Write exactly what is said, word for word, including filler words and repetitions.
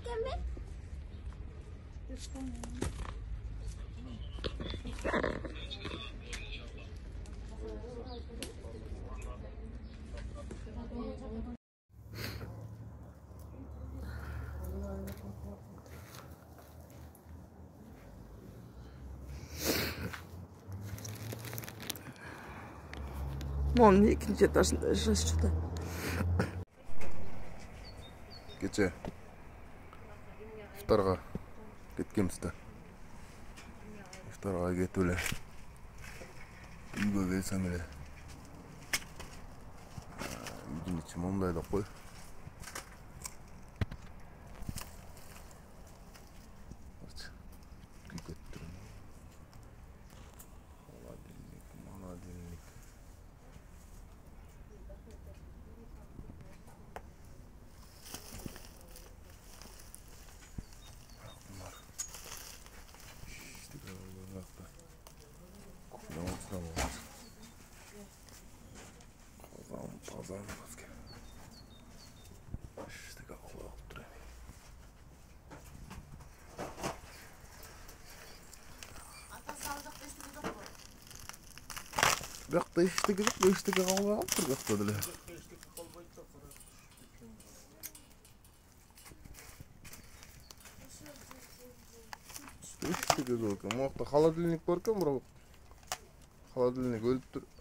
ekanmi? Momni ikkinchi etajda yashashdi. Kecha iftorga ketganmiz-da. Iftorga ketib ele. Uyga kelsam ele. Uyning ichi mundayda qo'y. Бақта ештеңе жоқ, ештеңе қалмай қалып тұр бақта деле. Ештеңе жоқ екен. Мына жақта холодильник бар екен, бірақ холодильник өліп тұр.